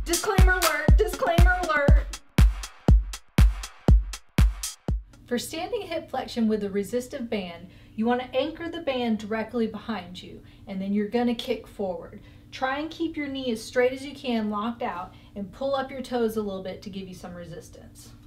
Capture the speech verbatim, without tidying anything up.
Disclaimer alert, disclaimer alert. For standing hip flexion with a resistive band, you want to anchor the band directly behind you, and then you're going to kick forward. Try and keep your knee as straight as you can, locked out, and pull up your toes a little bit to give you some resistance.